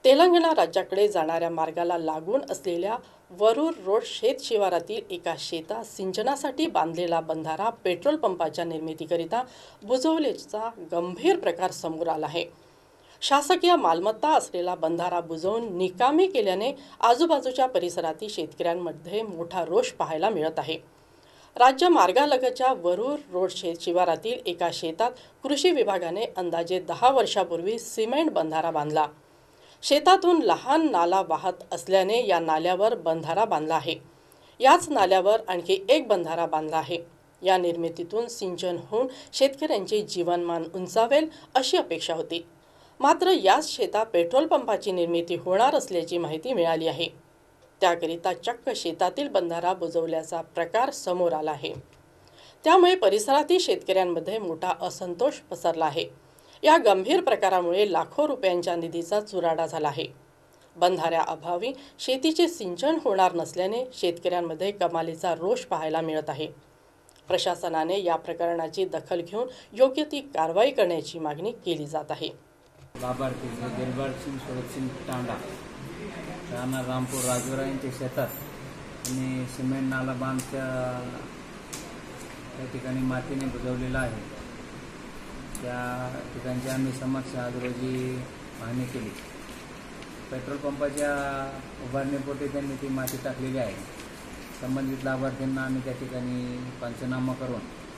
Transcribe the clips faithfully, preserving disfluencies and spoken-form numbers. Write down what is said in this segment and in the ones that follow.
तेलंगणा राज्याकडे जाणाऱ्या मार्गाला लागून असलेल्या वरूर रोड शेत शिवारातील एका शेतात सिंचनासाठी बांधलेला बंधारा पेट्रोल पंपाच्या निर्मितीकरिता बुजवल्याचा गंभीर प्रकार समोर आला आहे। शासकीय मालमत्ता असलेला बंधारा बुजवून निकामी केल्याने आजूबाजूच्या परिसरातील शेतकऱ्यांमध्ये मोठा रोष पाहायला मिळत आहे। राज्य मार्गालगतच्या वरूर रोड शेत शिवारातील एका शेतात कृषी विभागाने अंदाजे दहा वर्षापूर्वी सिमेंट बंधारा बांधला। शेतातून लहान नाला वाहत असल्याने या नाल्यावर बंधारा बांधला आहे। याच नाल्यावर आणखी एक बंधारा बांधला आहे। या निर्मितीतून सिंचन होऊन शेतकऱ्यांचे जीवनमान उंचावेल अशी अपेक्षा होती। मात्र याच शेतात पेट्रोल पंपाची निर्मिती होणार असल्याची माहिती मिळाली आहे। त्याकरिता चक्क शेतातील बंधारा बुजवल्याचा प्रकार समोर आला आहे। त्यामुळे परिसरातील शेतकऱ्यांमध्ये मोठा असंतोष पसरला आहे। या गंभीर प्रकारामुळे लाखो रुपयांच्या निधीचा चुराडा झाला आहे। बंधाऱ्याअभावी शेतीचे सिंचन होणार नसल्याने शेतकऱ्यांमध्ये कमालीचा रोष पाहायला मिळत आहे। प्रशासनाने या प्रकरणाची दखल घेऊन योग्य ती कारवाई करण्याची मागणी केली जात आहे। लाभार्थी दिलबाग सिंग सुरत सिंग तांडा राणा रामपूर राजूरा यांच्या शेतात आणि सिमेंट नाला बांधच्या त्या ठिकाणी मातीने बुजवलेला आहे। त्या ठिकाणची आम्ही समक्ष आज रोजी पाहणी केली। पेट्रोल पंपाच्या उभारणीपोटी त्यांनी ती माती टाकलेली आहे। संबंधित लाभार्थ्यांना आम्ही त्या ठिकाणी पंचनामा करून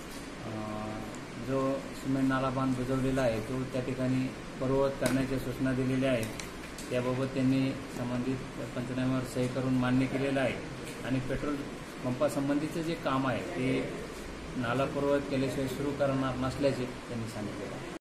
जो सिमेंट नाला बांध बुजवलेला आहे तो त्या ठिकाणी पूर्ववत करण्याच्या सूचना दिलेल्या आहेत। त्याबाबत त्यांनी संबंधित पंचनाम्यावर सही करून मान्य केलेलं आहे आणि पेट्रोल पंपासंबंधीचं जे काम आहे ते नाला पूर्ववत केल्याशिवाय सुरू करणार नसल्याचे त्यांनी सांगितले।